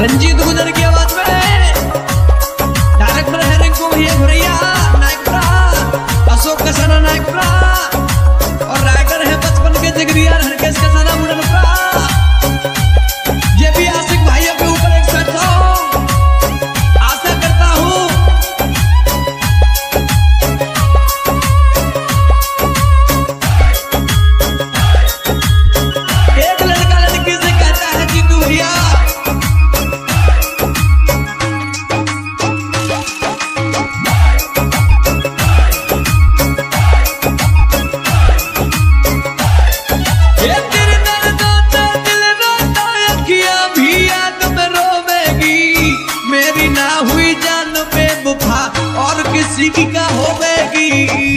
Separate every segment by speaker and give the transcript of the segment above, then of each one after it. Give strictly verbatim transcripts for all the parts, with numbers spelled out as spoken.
Speaker 1: रंजीत गुजर की आवाज में डायरेक्टर है रिंकू भैया घुरैया नायकपुरा, अशोक कसाना नायकपुरा और राइटर है बचपन के जिगरिया हरकेश कसाना मुंडनपुरा। ये भी आशिक भाइयों के ऊपर एक सेट सॉन्ग आशा करता हूँ एक लड़का लड़की से कहता है जीतू भैया और किसी की का होवेगी।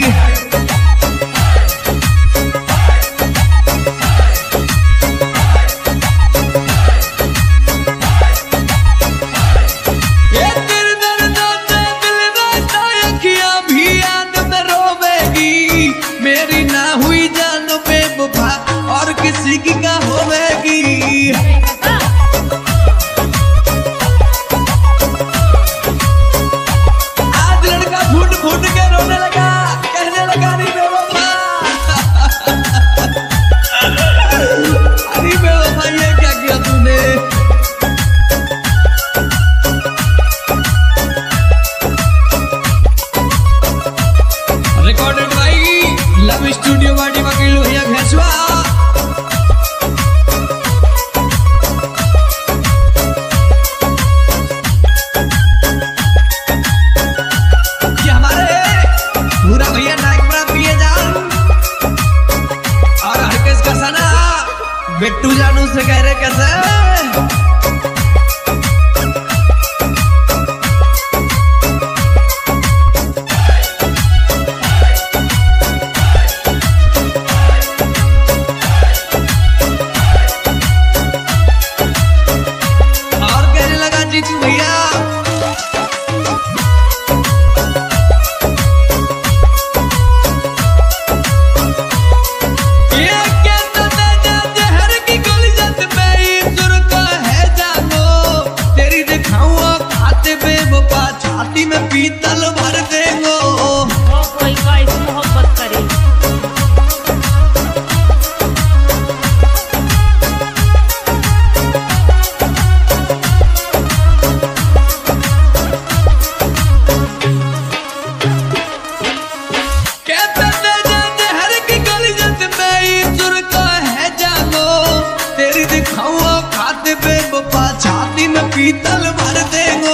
Speaker 1: ये तेरे दर्दों से दिल रोता अखियां भी याद में रोवेगी, मेरी ना हुई जान बेवफा और किसी की का होवेगी। फूट के रोने लगा, कहने लगा अरे बेवफा अरे बेवफा ये क्या किया तूने। रिकॉर्डेड भाई लव स्टूडियो वाडी वकील भैया घसवा। पूरा भैया नायकपुरा पिए जान और हरकेश कसाना बिट्टू जानू से कह रहे कैसे और कहने लगा जीतू भैया छाती में पीतल भर देंगो कोई का इस मोहब्बत करे। कहते थे जहर की गलियत में ईश्वर का है जानो, तेरी दिखाऊं खाते बेवफा छाती में पीतल भर देंगो।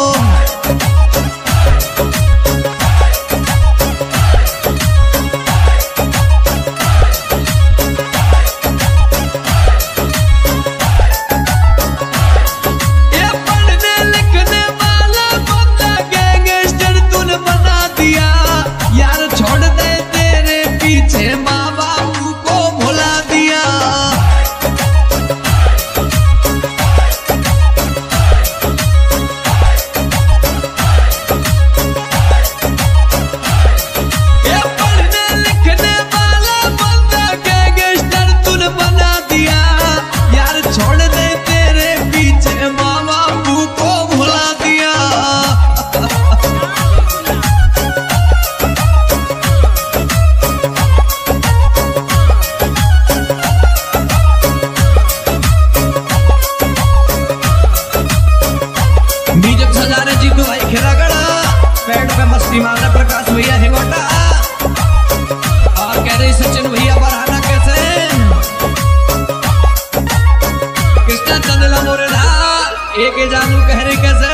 Speaker 1: मस्ती मारना प्रकाश भैया हिंगोटा और कह रही सचिन भैया बरहाना कैसे कृष्णा चंदला मोरेला एक जानू कह रही कैसे।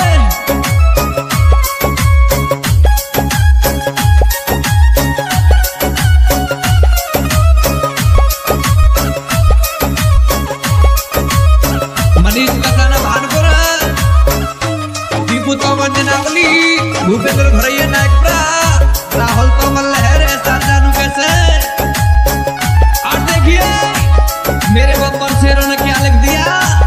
Speaker 1: मनीष कसाना भानपुर दीपू तो वंजनावली भूपेंद्र घुरैया नायकपुरा राहुल कमल लहर एहसान जानू कैसे। और देखिए मेरे बब्बर शेरों ने क्या लिख दिया,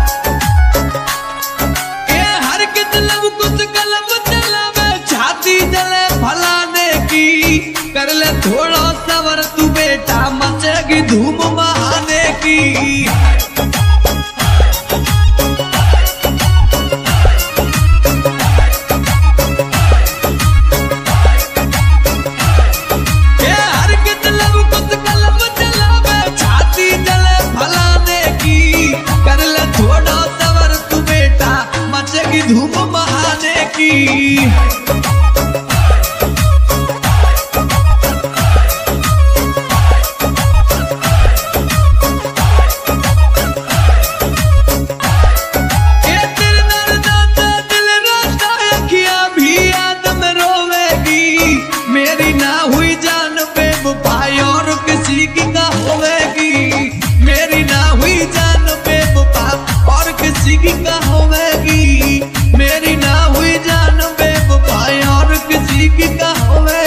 Speaker 1: ए हर कित लब कुछ कलम चलावे छाती जले फलाने की, कर ले थोड़ा सवर तू बेटा मचेगी धूम महाने की। ठीक का होवे